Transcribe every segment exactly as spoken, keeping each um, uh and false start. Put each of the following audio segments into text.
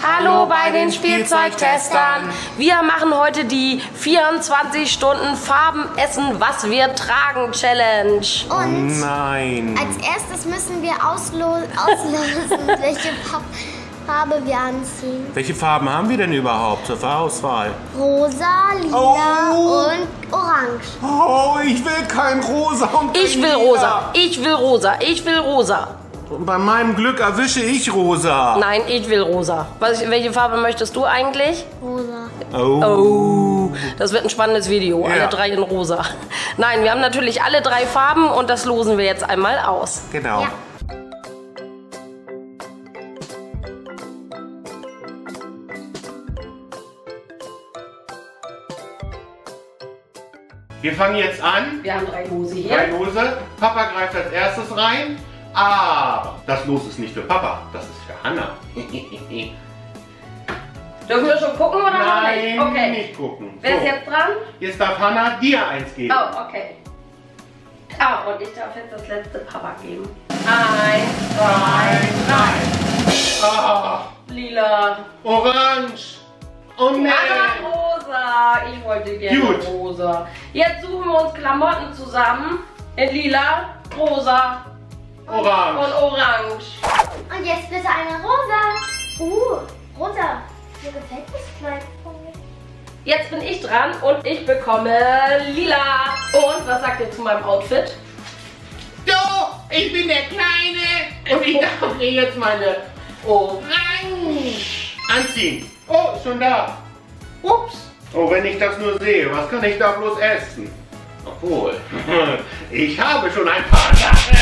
Hallo bei den Spielzeugtestern. Wir machen heute die vierundzwanzig Stunden Farben essen, was wir tragen Challenge. Und oh nein. Als erstes müssen wir auslo auslösen, welche Farbe wir anziehen. Welche Farben haben wir denn überhaupt zur Auswahl? Rosa, lila oh. und orange. Oh, ich will kein Rosa und Ich will lila. rosa, ich will rosa, ich will rosa. Und bei meinem Glück erwische ich rosa. Nein, ich will rosa. Was, welche Farbe möchtest du eigentlich? Rosa. Oh. Oh, das wird ein spannendes Video. Ja. Alle drei in rosa. Nein, wir haben natürlich alle drei Farben und das losen wir jetzt einmal aus. Genau. Ja. Wir fangen jetzt an. Wir haben drei Lose hier. Drei Lose. Papa greift als erstes rein. Aber das Los ist nicht für Papa, das ist für Hannah. Dürfen wir schon gucken oder Nein, noch nicht? Okay. nicht gucken. Wer ist So. jetzt dran? Jetzt darf Hannah dir eins geben. Oh, okay. Ah, und ich darf jetzt das letzte Papa geben. Eins, zwei, drei. Ah, Lila. orange. Oh nein. Aber rosa. Ich wollte gerne Gut. rosa. Jetzt suchen wir uns Klamotten zusammen. In lila, rosa Orange. und orange. Und jetzt bitte eine rosa. Uh, rosa. Mir gefällt das Kleid von mir. Jetzt bin ich dran und ich bekomme lila. Und was sagt ihr zu meinem Outfit? So, ich bin der Kleine und ich darf mir jetzt meine Orange anziehen. Oh, schon da. Ups. Oh, wenn ich das nur sehe, was kann ich da bloß essen? Obwohl, ich habe schon ein paar Sachen.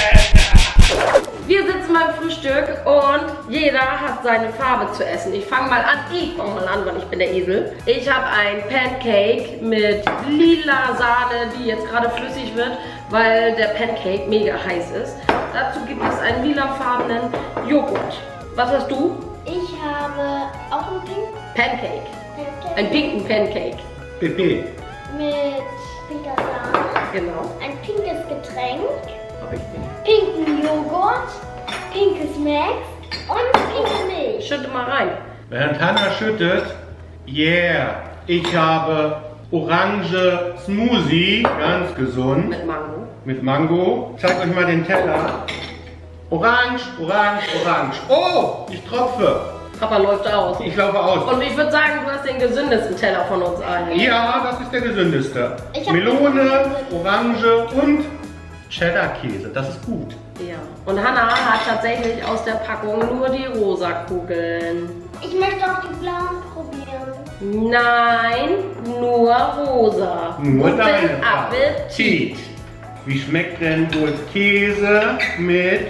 Wir sitzen beim Frühstück und jeder hat seine Farbe zu essen. Ich fange mal an. Ich fange mal an, weil ich bin der Esel. Ich habe ein Pancake mit lila Sahne, die jetzt gerade flüssig wird, weil der Pancake mega heiß ist. Dazu gibt es einen lilafarbenen Joghurt. Was hast du? Ich habe auch einen Pink Pancake. Pancake Ein pinken Pancake. Pipi. mit pinker Sahne, Genau. ein pinkes Getränk, Hab ich nicht. pinken Joghurt, pinkes Max und pinke Milch. Schütte mal rein. Während Hannah schüttet, yeah, ich habe orange Smoothie, ganz gesund, Mit Mango. mit Mango. Zeig euch mal den Teller. Orange, orange, orange. Oh, ich tropfe. Papa läuft aus. Ich laufe aus. Und ich würde sagen, du hast den gesündesten Teller von uns allen. Ja, das ist der gesündeste. Ich hab Melone, den Orange und Cheddar-Käse. Das ist gut. Ja. Und Hannah hat tatsächlich aus der Packung nur die rosa Kugeln. Ich möchte auch die blauen probieren. Nein, nur rosa. Nur Guten deine Appetit. Wie schmeckt denn wohl Käse mit...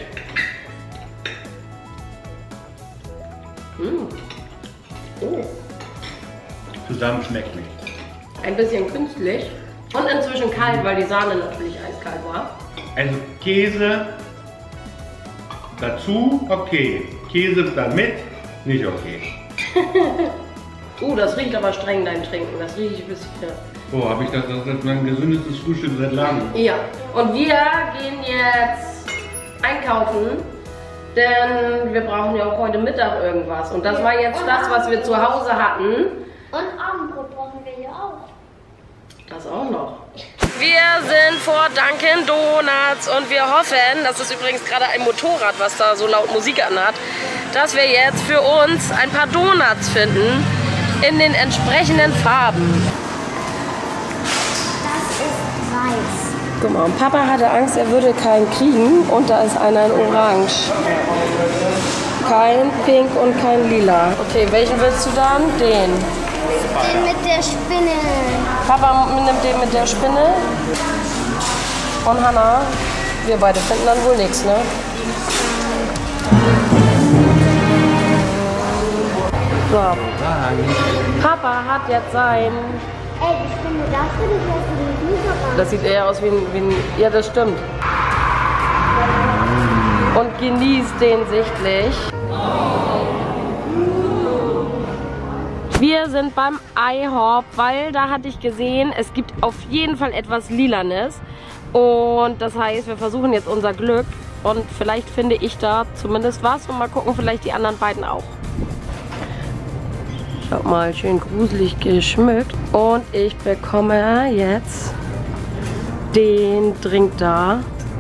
Mm. Oh, Zusammen schmeckt nicht. ein bisschen künstlich. Und inzwischen kalt, weil die Sahne natürlich eiskalt war. Also Käse dazu, okay. Käse damit, nicht okay. Uh, das riecht aber streng, dein Trinken. Das rieche ich ein bisschen. Oh, habe ich das, das ist mein gesündestes Frühstück seit langem. Ja, und wir gehen jetzt einkaufen, denn wir brauchen ja auch heute Mittag irgendwas. Und das war jetzt das, was wir zu Hause hatten. Und Abendbrot brauchen wir ja auch. Das auch noch. Wir sind vor Dunkin' Donuts und wir hoffen, das ist übrigens gerade ein Motorrad, was da so laut Musik anhat, dass wir jetzt für uns ein paar Donuts finden in den entsprechenden Farben. Das ist weiß. Guck mal, und Papa hatte Angst, er würde keinen kriegen und da ist einer in Orange. Kein Pink und kein Lila. Okay, welchen willst du dann? Den. Den mit der Spinne. Papa nimmt den mit der Spinne. Und Hannah, wir beide finden dann wohl nichts, ne? So. Papa hat jetzt sein... Ey, die Spinne, das finde ich aus dem Lieferant. Das sieht eher aus wie ein, wie ein... Ja, das stimmt. Und genießt den sichtlich. Wir sind beim IHOP, weil da hatte ich gesehen, es gibt auf jeden Fall etwas Lilanes. Und das heißt, wir versuchen jetzt unser Glück. Und vielleicht finde ich da zumindest was. Und mal gucken, vielleicht die anderen beiden auch. Schaut mal, schön gruselig geschmückt. Und ich bekomme jetzt den Drink da.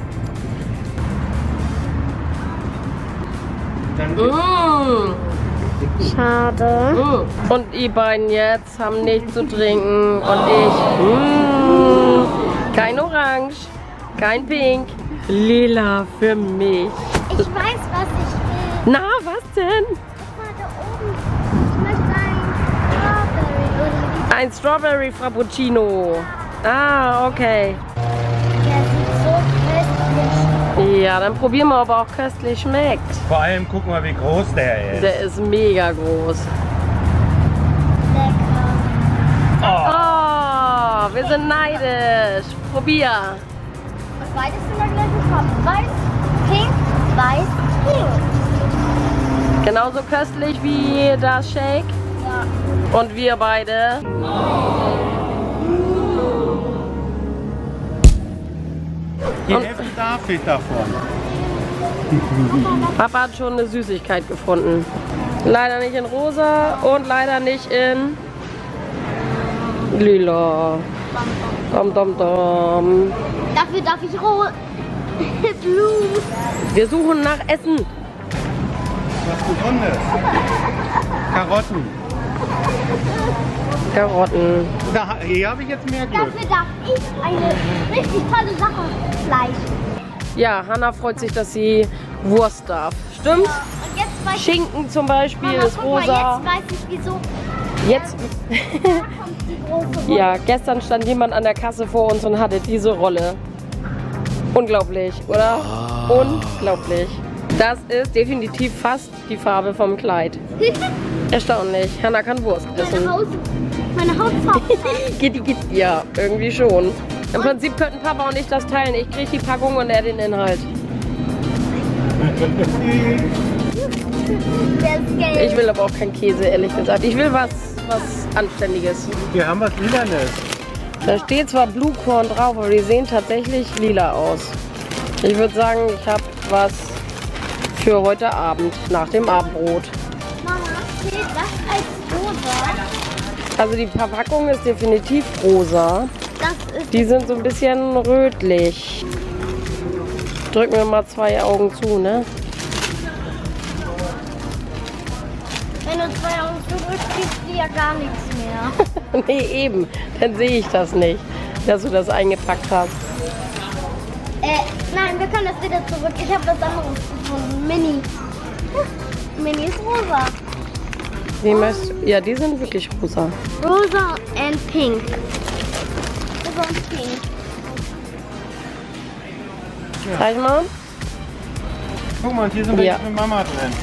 Mmh. Schade. Mmh. Und die beiden jetzt haben nichts zu trinken. Und ich, mmh. Kein Orange, kein Pink, lila für mich. Ich weiß, was ich will. Na, was denn? Guck mal da oben. Ich möchte ein Strawberry oder wie. Ein Strawberry Frappuccino. Ah, okay. Der sieht so köstlich. Ja, dann probieren wir, ob er auch köstlich schmeckt. Vor allem guck mal, wie groß der ist. Der ist mega groß. Lecker. Oh, wir sind neidisch. Probier. Und beides in der gleichen Farbe. Weiß, pink, weiß, pink. Genauso köstlich wie das Shake. Ja. Und wir beide. Die Hälfte darf ich davon. Papa hat schon eine Süßigkeit gefunden. Leider nicht in rosa und leider nicht in lila. Dom, dom, dom. Dafür darf ich rot. Blue. Wir suchen nach Essen. Was Besonderes. Karotten. Karotten. Da, hier habe ich jetzt mehr Glück. Dafür darf ich eine richtig tolle Sache. Fleisch. Ja, Hannah freut sich, dass sie Wurst darf. Stimmt? Und jetzt weiß ich, Schinken zum Beispiel Mama, ist guck mal, rosa. jetzt weiß ich wieso. Jetzt, Da kommt die große Rolle. ja, gestern stand jemand an der Kasse vor uns und hatte diese Rolle. Unglaublich, oder? Unglaublich. Das ist definitiv fast die Farbe vom Kleid. Erstaunlich. Hannah kann Wurst essen. Meine Haut, meine Hautfarbe. Gitti, gitti, ja, irgendwie schon. Im Prinzip könnten Papa und ich das teilen. Ich kriege die Packung und er den Inhalt. Der ist gelb. Ich will aber auch keinen Käse, ehrlich gesagt. Ich will was, was Anständiges. Wir haben was Lilanes. Da steht zwar Blue Corn drauf, aber die sehen tatsächlich lila aus. Ich würde sagen, ich habe was für heute Abend, nach dem Abendbrot. Mama, zählt das als rosa? Also die Verpackung ist definitiv rosa. Das ist Die sind so ein bisschen rötlich. Drücken wir mal zwei Augen zu, ne? Wenn du zwei Augen zudrückst, siehst du ja gar nichts mehr. Nee, eben. Dann sehe ich das nicht, dass du das eingepackt hast. Äh, nein, wir können das wieder zurück. Ich habe was anderes gefunden. Mini. Mini ist rosa. Wie möchtest du? Ja, die sind wirklich rosa. Rosa and pink. Rosa und pink. Zeig mal. Guck mal, hier sind wir Ja. jetzt mit Mama drin.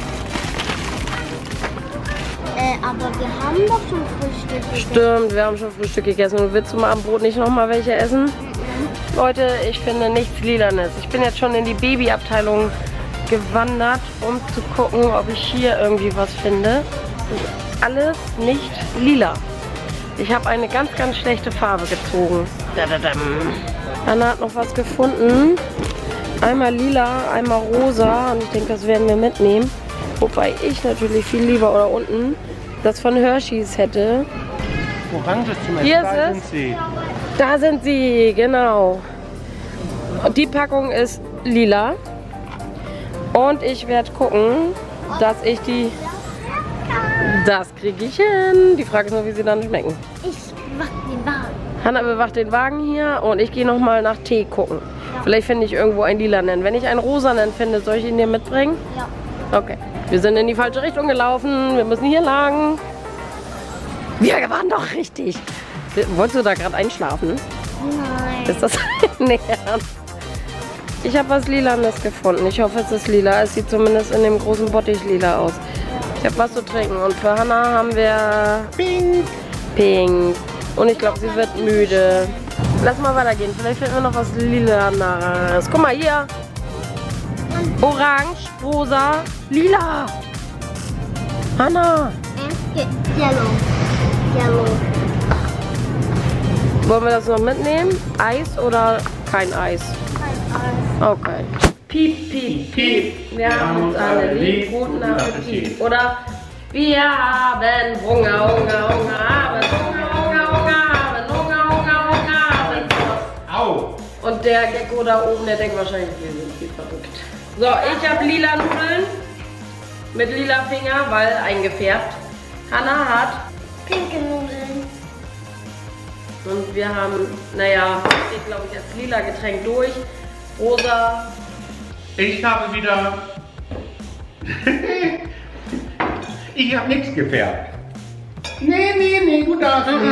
Äh, aber wir haben doch schon Frühstück gegessen. Stimmt, wir haben schon Frühstück gegessen. Und willst du mal am Brot nicht nochmal welche essen? Leute, ich finde nichts Lilanes. Ich bin jetzt schon in die Babyabteilung gewandert, um zu gucken, ob ich hier irgendwie was finde. Das ist alles nicht lila. Ich habe eine ganz, ganz schlechte Farbe gezogen. Dadadam. Anna hat noch was gefunden. Einmal lila, einmal rosa. Und ich denke, das werden wir mitnehmen. Wobei ich natürlich viel lieber oder unten das von Hershey's hätte. Orange zum Beispiel. Hier Da ist sind es. sie. Da sind sie, genau. Und die Packung ist lila. Und ich werde gucken, dass ich die... Das kriege ich hin. Die Frage ist nur, wie sie dann schmecken. Ich mach den Wagen. Hannah bewacht den Wagen hier und ich gehe nochmal nach Tee gucken. Vielleicht finde ich irgendwo einen lilanen. Wenn ich einen rosanen finde, soll ich ihn dir mitbringen? Ja. Okay. Wir sind in die falsche Richtung gelaufen. Wir müssen hier lang. Wir waren doch richtig. Wolltest du da gerade einschlafen? Nein. Ist das nee, ernst? Ich habe was Lilanes gefunden. Ich hoffe, es ist lila. Es sieht zumindest in dem großen Bottich lila aus. Ich habe was zu trinken. Und für Hannah haben wir Pink. Pink. Und ich glaube, sie wird müde. Lass mal weitergehen. Vielleicht finden wir noch was Lilanes. Guck mal hier. Orange, rosa, lila. Hannah. Yellow. Yellow. Wollen wir das noch mitnehmen? Eis oder kein Eis? Okay. Piep, piep, piep. Wir haben uns alle lieb. Guten Appetit. Oder Wir haben Hunger, Hunger, Hunger, haben Hunger, Hunger, Hunger, haben Hunger, Hunger, Hunger, haben. Au! Und der Gecko da oben, der denkt wahrscheinlich, wir sind viel verrückt. So, ich habe lila Nudeln mit lila Finger, weil eingefärbt. Hannah hat Pinke Nudeln. und wir haben, naja, steht glaube ich das lila Getränk durch. Rosa. Ich habe wieder... ich habe nichts gefärbt. Nee, nee, nee, du darfst nicht.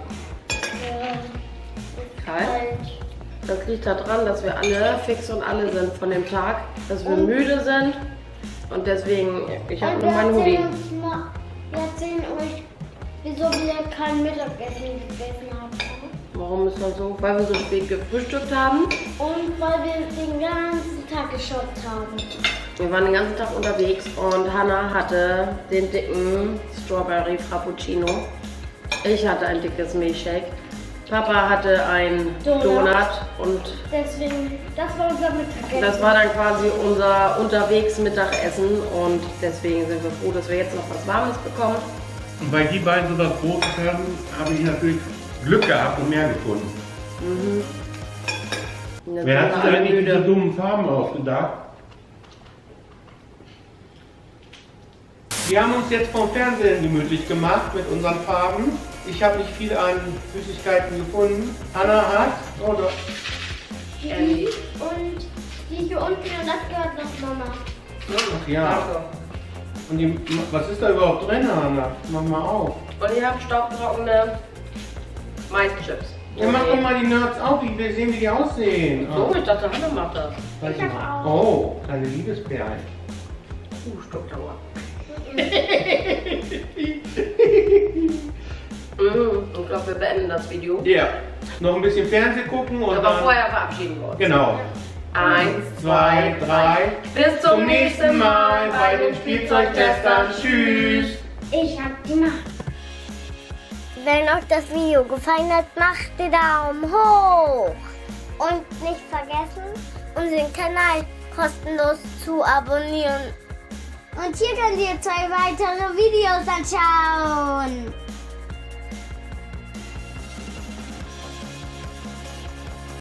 Kalt. Das liegt daran, dass wir alle fix und alle sind von dem Tag, dass wir und müde sind und deswegen, ich habe nur meinen Hoodie. Wir erzählen euch, wieso wir kein Mittagessen gegessen haben. Warum ist das so? Weil wir so spät gefrühstückt haben. Und weil wir den ganzen Tag geshoppt haben. Wir waren den ganzen Tag unterwegs und Hannah hatte den dicken Strawberry Frappuccino. Ich hatte ein dickes Milchshake. Papa hatte ein Donut, Donut und deswegen, das war unser Mittagessen. Das war dann quasi unser unterwegs Mittagessen und deswegen sind wir froh, dass wir jetzt noch was Warmes bekommen. Und weil die beiden so was Großes haben, habe ich natürlich Glück gehabt und mehr gefunden. Mhm. Wer hat sich eigentlich diese dummen Farben ausgedacht? Wir haben uns jetzt vom Fernsehen gemütlich gemacht mit unseren Farben. Ich habe nicht viel an Süßigkeiten gefunden. Hannah hat, oh doch. Die und die hier unten und das gehört noch Mama. Ach ja. Und die, was ist da überhaupt drin, Hannah? Mach mal auf. Und ich habe staubtrockene Maischips. Ja, mach doch mal die Nerds auf, ich will sehen, wie die aussehen. So, ich dachte, Hannah macht das. Ich hab auch. Oh, kleine Liebesperlen. Uh, Stockdauer. Ich glaube, wir beenden das Video. Ja. Noch ein bisschen Fernsehen gucken und Aber dann... vorher verabschieden wir uns. Genau. Eins, Zwei, drei. Bis zum nächsten Mal bei den Spielzeugtestern. Tschüss. Ich hab die Macht. Wenn euch das Video gefallen hat, macht den Daumen hoch. Und nicht vergessen, unseren Kanal kostenlos zu abonnieren. Und hier könnt ihr zwei weitere Videos anschauen.